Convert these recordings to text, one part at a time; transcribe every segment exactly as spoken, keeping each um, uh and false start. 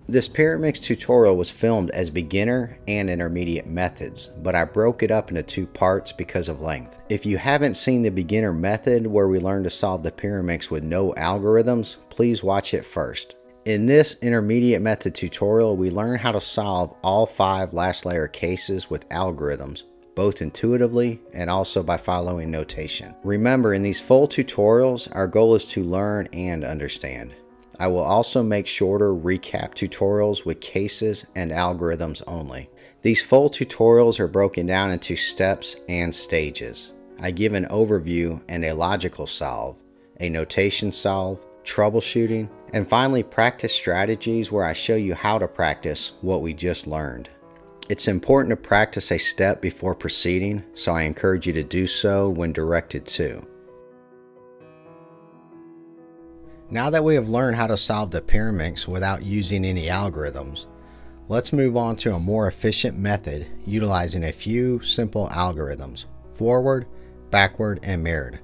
This Pyraminx tutorial was filmed as beginner and intermediate methods, but I broke it up into two parts because of length. If you haven't seen the beginner method where we learn to solve the Pyraminx with no algorithms, please watch it first. In this intermediate method tutorial, we learn how to solve all five last layer cases with algorithms, both intuitively and also by following notation. Remember, in these full tutorials, our goal is to learn and understand. I will also make shorter recap tutorials with cases and algorithms only. These full tutorials are broken down into steps and stages. I give an overview and a logical solve, a notation solve, troubleshooting, and finally practice strategies where I show you how to practice what we just learned. It's important to practice a step before proceeding, so I encourage you to do so when directed to. Now that we have learned how to solve the Pyraminx without using any algorithms, let's move on to a more efficient method utilizing a few simple algorithms: forward, backward, and mirrored.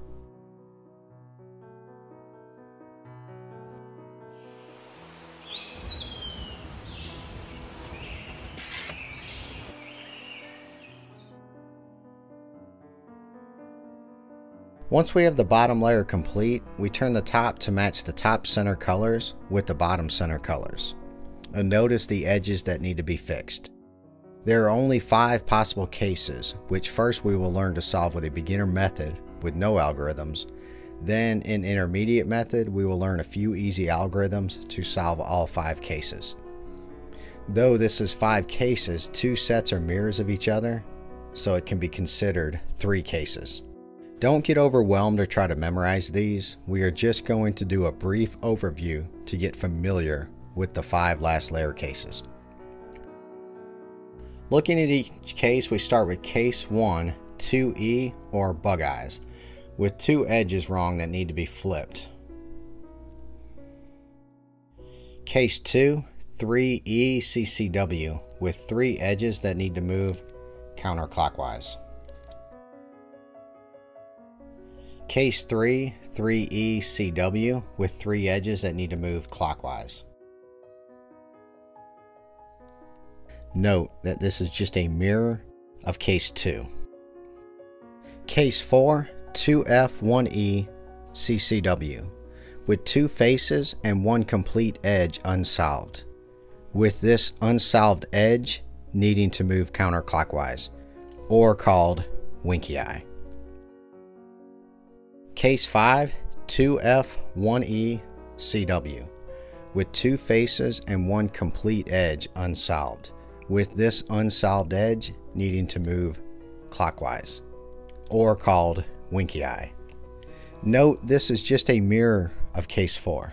Once we have the bottom layer complete, we turn the top to match the top center colors with the bottom center colors. And notice the edges that need to be fixed. There are only five possible cases, which first we will learn to solve with a beginner method with no algorithms. Then in intermediate method, we will learn a few easy algorithms to solve all five cases. Though this is five cases, two sets are mirrors of each other, so it can be considered three cases. Don't get overwhelmed or try to memorize these. We are just going to do a brief overview to get familiar with the five last layer cases. Looking at each case, we start with case one, two E or bug eyes, with two edges wrong that need to be flipped. Case two, three E C C W, with three edges that need to move counterclockwise. Case three, three E C W, with three edges that need to move clockwise. Note that this is just a mirror of case two. Case four, two F, one E C C W, with two faces and one complete edge unsolved, with this unsolved edge needing to move counterclockwise, or called winky eye. Case five, two F, one E C W, with two faces and one complete edge unsolved, with this unsolved edge needing to move clockwise, or called winky eye. Note this is just a mirror of case four.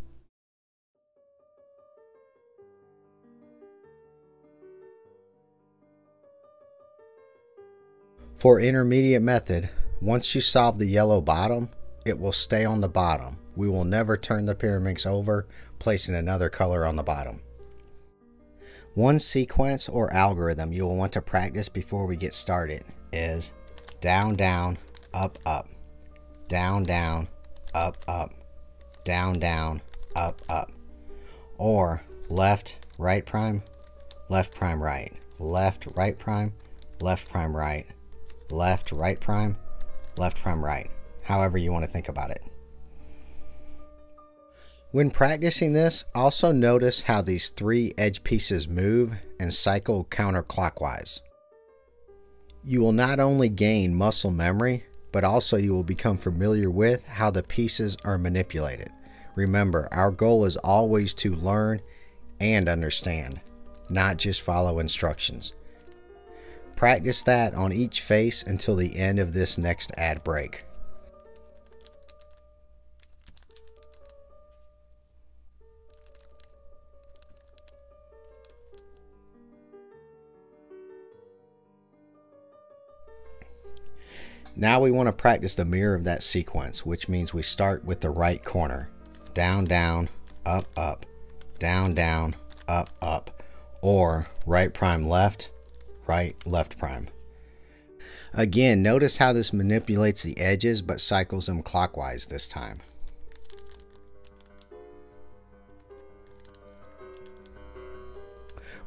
For intermediate method, once you solve the yellow bottom, it will stay on the bottom. We will never turn the Pyraminx over, placing another color on the bottom. One sequence or algorithm you will want to practice before we get started is down, down, up, up, down, down, up, up, down, down, up, up, or left, right prime, left prime, right, left, right prime, left prime, right, left, right prime, left prime, right, however you want to think about it. When practicing this, also notice how these three edge pieces move and cycle counterclockwise. You will not only gain muscle memory, but also you will become familiar with how the pieces are manipulated. Remember, our goal is always to learn and understand, not just follow instructions. Practice that on each face until the end of this next ad break. Now we want to practice the mirror of that sequence, which means we start with the right corner. Down, down, up, up, down, down, up, up, or right prime left, right, left prime. Again, notice how this manipulates the edges but cycles them clockwise this time.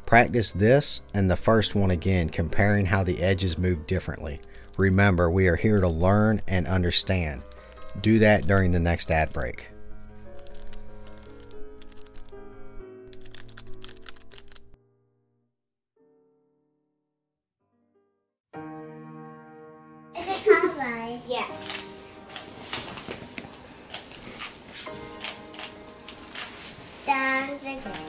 Practice this and the first one again, comparing how the edges move differently. Remember, we are here to learn and understand. Do that during the next ad break. Is it right? Yes. Done with it.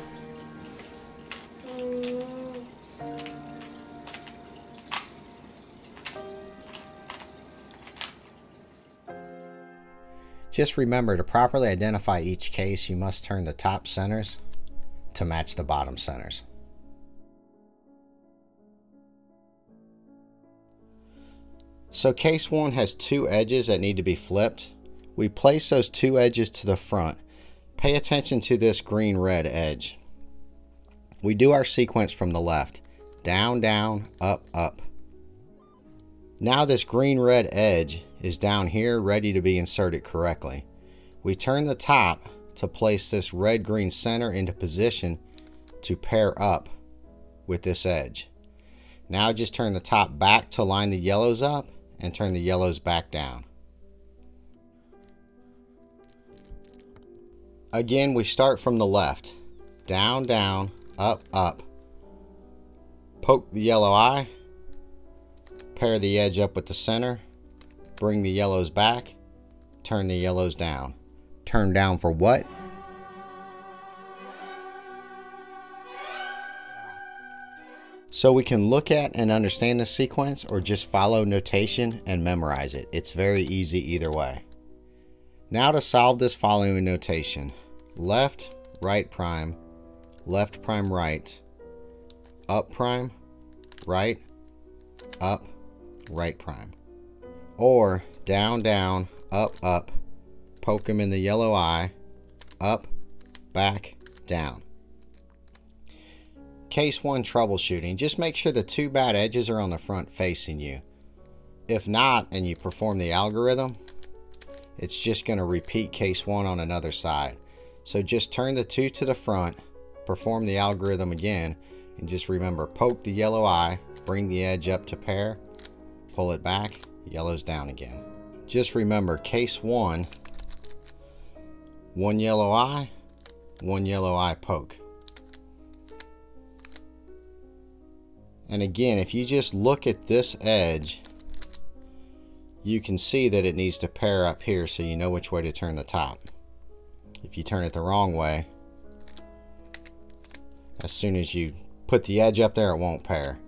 Just remember, to properly identify each case, you must turn the top centers to match the bottom centers. So case one has two edges that need to be flipped. We place those two edges to the front. Pay attention to this green-red edge. We do our sequence from the left. Down, down, up, up. Now this green-red edge is down here ready to be inserted correctly. We turn the top to place this red-green center into position to pair up with this edge. Now just turn the top back to line the yellows up and turn the yellows back down. Again, we start from the left. Down, down, up, up. Poke the yellow eye. Pair the edge up with the center. Bring the yellows back. Turn the yellows down. Turn down for what? So we can look at and understand the sequence, or just follow notation and memorize it. It's very easy either way. Now to solve this following notation: left, right prime, left prime right, up prime, right, up, right prime. Or down, down, up, up, poke him in the yellow eye, up, back, down. Case one, troubleshooting. Just make sure the two bad edges are on the front facing you. If not, and you perform the algorithm, it's just going to repeat case one on another side. So just turn the two to the front, perform the algorithm again, and just remember, poke the yellow eye, bring the edge up to pair, pull it back, yellow's down again. Just remember, case one, one yellow eye, one yellow eye poke. And again, if you just look at this edge, you can see that it needs to pair up here, so you know which way to turn the top. If you turn it the wrong way, as soon as you put the edge up there, it won't pair.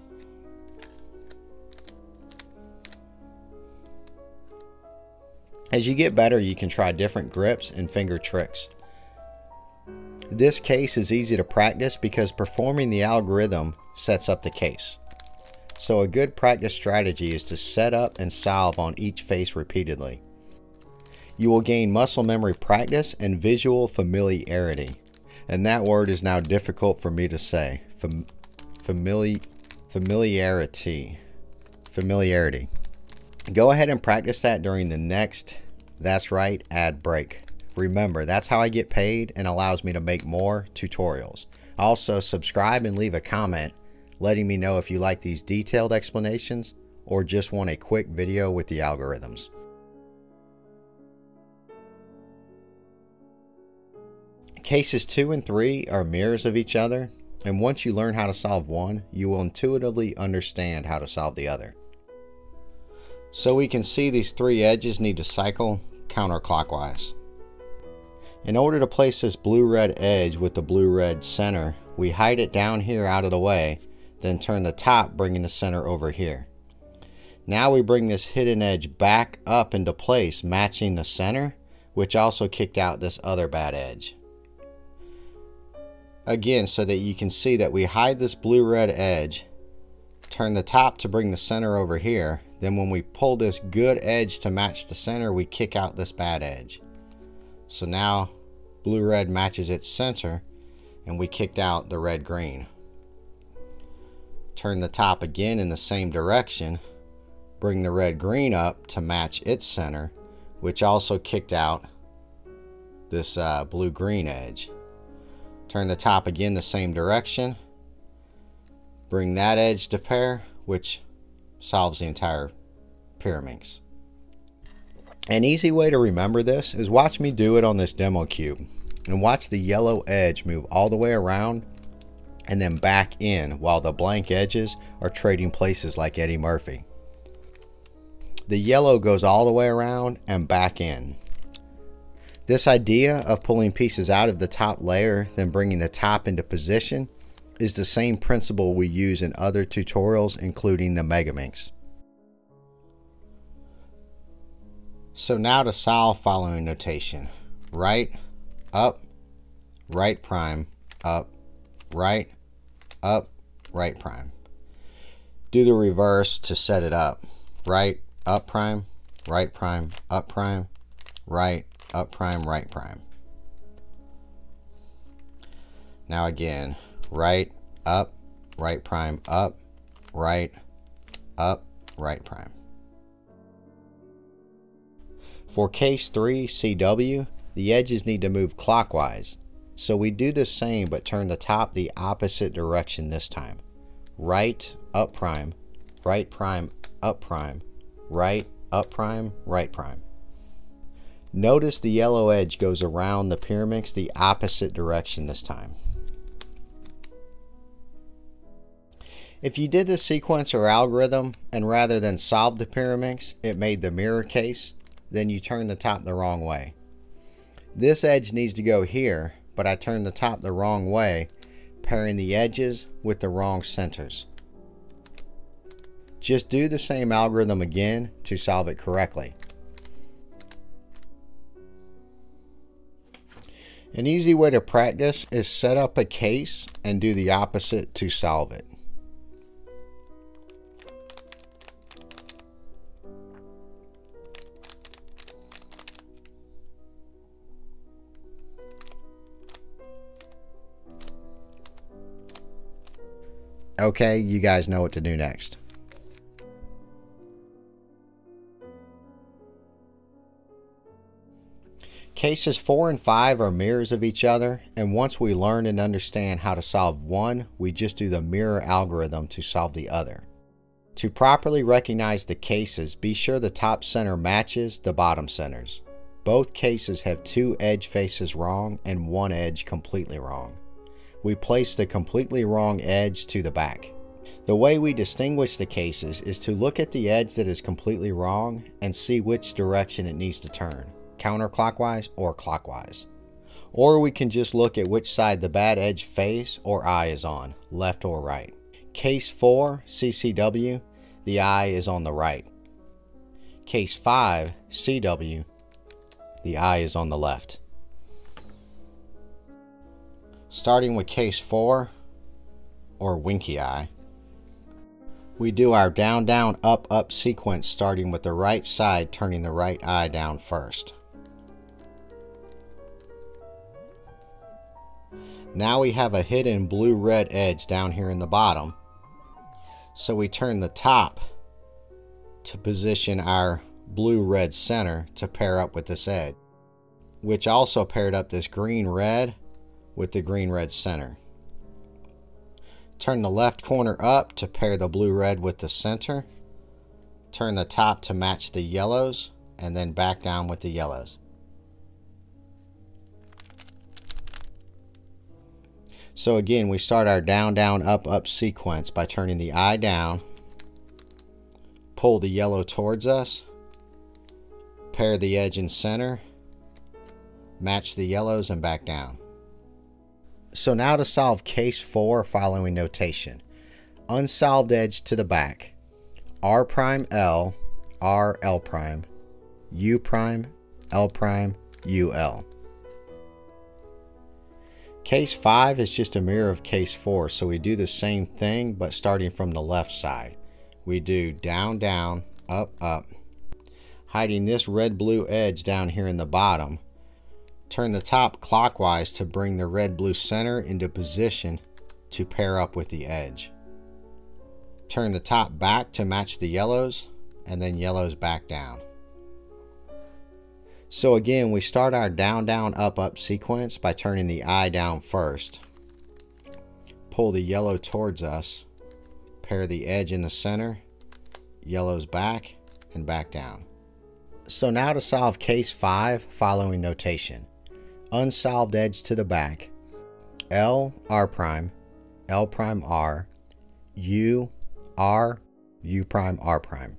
As you get better, you can try different grips and finger tricks. This case is easy to practice because performing the algorithm sets up the case. So a good practice strategy is to set up and solve on each face repeatedly. You will gain muscle memory practice and visual familiarity. And that word is now difficult for me to say. Fam famili familiarity. Familiarity. Go ahead and practice that during the next That's Right ad break. Remember, that's how I get paid and allows me to make more tutorials. Also, subscribe and leave a comment letting me know if you like these detailed explanations or just want a quick video with the algorithms. Cases two and three are mirrors of each other, and once you learn how to solve one, you will intuitively understand how to solve the other. So we can see these three edges need to cycle counterclockwise. In order to place this blue-red edge with the blue-red center, we hide it down here out of the way, then turn the top, bringing the center over here. Now we bring this hidden edge back up into place, matching the center, which also kicked out this other bad edge. Again, so that you can see that we hide this blue-red edge, turn the top to bring the center over here, then when we pull this good edge to match the center, we kick out this bad edge. So now blue-red matches its center, and we kicked out the red-green. Turn the top again in the same direction, bring the red-green up to match its center, which also kicked out this uh, blue-green edge. Turn the top again the same direction, Bring that edge to pair, which solves the entire Pyraminx. An easy way to remember this is watch me do it on this demo cube, and watch the yellow edge move all the way around and then back in while the blank edges are trading places like Eddie Murphy. The yellow goes all the way around and back in. This idea of pulling pieces out of the top layer, then bringing the top into position, is the same principle we use in other tutorials, including the Megaminx. So now to solve following notation: right, up, right prime, up, right, up, right prime. Do the reverse to set it up: right, up prime, right prime, up prime, right, up prime, right prime. Now again, right, up, right prime, up, right, up, right prime. For case three, C W, the edges need to move clockwise. So we do the same but turn the top the opposite direction this time. Right, up prime, right prime, up prime, right, up prime, right prime. Notice the yellow edge goes around the Pyraminx the opposite direction this time. If you did the sequence or algorithm and rather than solve the Pyraminx, it made the mirror case, then you turn the top the wrong way. This edge needs to go here, but I turned the top the wrong way, pairing the edges with the wrong centers. Just do the same algorithm again to solve it correctly. An easy way to practice is set up a case and do the opposite to solve it. Okay, you guys know what to do next. Cases four and five are mirrors of each other, and once we learn and understand how to solve one, we just do the mirror algorithm to solve the other. To properly recognize the cases, be sure the top center matches the bottom centers. Both cases have two edge faces wrong and one edge completely wrong. We place the completely wrong edge to the back. The way we distinguish the cases is to look at the edge that is completely wrong and see which direction it needs to turn, counterclockwise or clockwise. Or we can just look at which side the bad edge face or eye is on, left or right. Case four, C C W, the eye is on the right. Case five, C W, the eye is on the left. Starting with case four, or winky eye, we do our down, down, up, up sequence starting with the right side turning the right eye down first. Now we have a hidden blue-red edge down here in the bottom, so we turn the top to position our blue-red center to pair up with this edge, which also paired up this green-red with the green-red center. Turn the left corner up to pair the blue-red with the center. Turn the top to match the yellows, and then back down with the yellows. So again, we start our down, down, up, up sequence by turning the eye down, pull the yellow towards us, pair the edge in center, match the yellows, and back down. So now to solve case four following notation. Unsolved edge to the back. R prime L, R L prime, U prime, L prime, U L. Case five is just a mirror of case four, so we do the same thing but starting from the left side. We do down, down, up, up, hiding this red blue edge down here in the bottom. Turn the top clockwise to bring the red blue center into position to pair up with the edge. Turn the top back to match the yellows, and then yellows back down. So again, we start our down, down, up, up sequence by turning the eye down first. Pull the yellow towards us, pair the edge in the center, yellows back, and back down. So now to solve case five, following notation. Unsolved edge to the back, L, R prime, L prime R, U, R, U prime, R prime.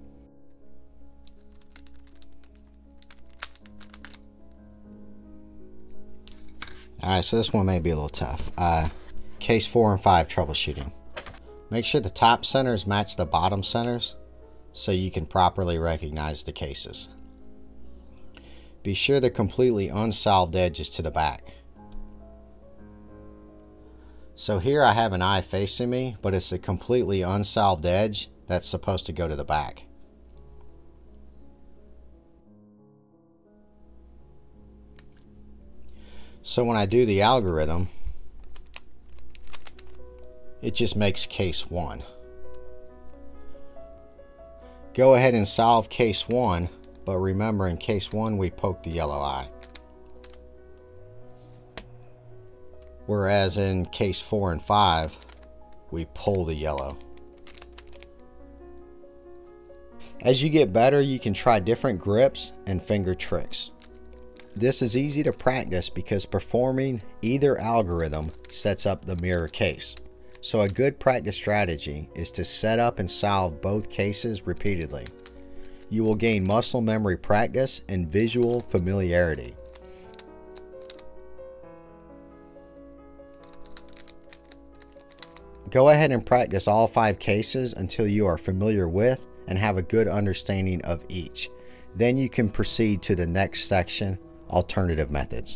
Alright, so this one may be a little tough. Uh, case four and five, troubleshooting. Make sure the top centers match the bottom centers so you can properly recognize the cases. Be sure the completely unsolved edge is to the back. So here I have an eye facing me, but it's a completely unsolved edge that's supposed to go to the back. So when I do the algorithm, it just makes case one. Go ahead and solve case one, but remember in case one we poke the yellow eye. Whereas in case four and five, we pull the yellow. As you get better, you can try different grips and finger tricks. This is easy to practice because performing either algorithm sets up the mirror case. So a good practice strategy is to set up and solve both cases repeatedly. You will gain muscle memory practice and visual familiarity. Go ahead and practice all five cases until you are familiar with and have a good understanding of each. Then you can proceed to the next section, alternative methods.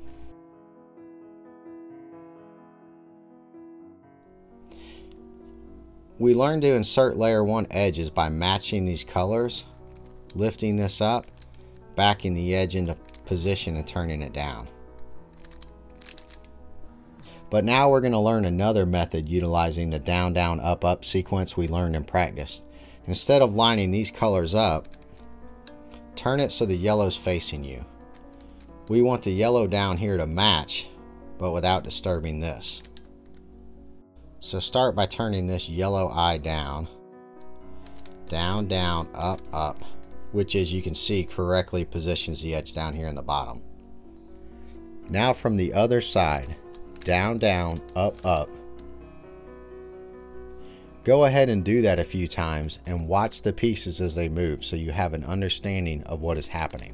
We learned to insert layer one edges by matching these colors, lifting this up, backing the edge into position and turning it down. But now we're going to learn another method utilizing the down, down, up, up sequence we learned in practice. Instead of lining these colors up, turn it so the yellow's facing you. We want the yellow down here to match, but without disturbing this. So start by turning this yellow eye down, down, down, up, up, which as you can see correctly positions the edge down here in the bottom. Now from the other side, down, down, up, up. Go ahead and do that a few times and watch the pieces as they move so you have an understanding of what is happening.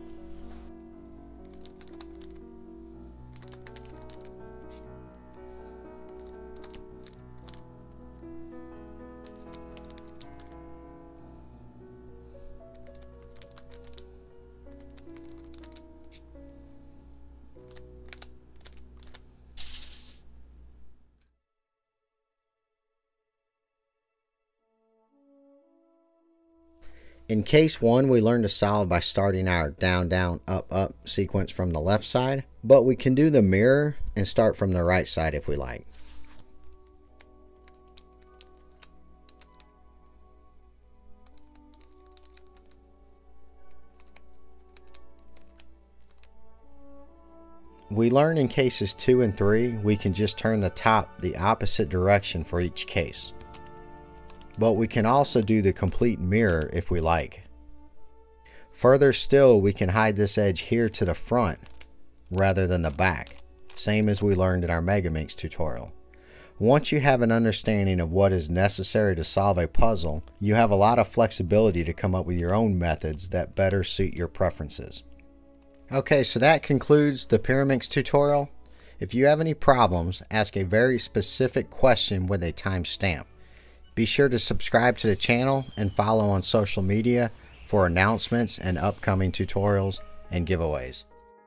In case one, we learned to solve by starting our down, down, up, up sequence from the left side, but we can do the mirror and start from the right side if we like. We learned in cases two and three, we can just turn the top the opposite direction for each case. But we can also do the complete mirror if we like. Further still, we can hide this edge here to the front rather than the back, same as we learned in our Pyraminx tutorial. Once you have an understanding of what is necessary to solve a puzzle, you have a lot of flexibility to come up with your own methods that better suit your preferences. Okay, so that concludes the Pyraminx tutorial. If you have any problems, ask a very specific question with a timestamp. Be sure to subscribe to the channel and follow on social media for announcements and upcoming tutorials and giveaways.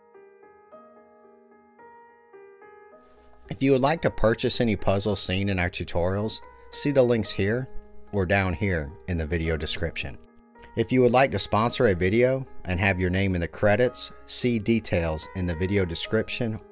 If you would like to purchase any puzzles seen in our tutorials, see the links here or down here in the video description. If you would like to sponsor a video and have your name in the credits, see details in the video description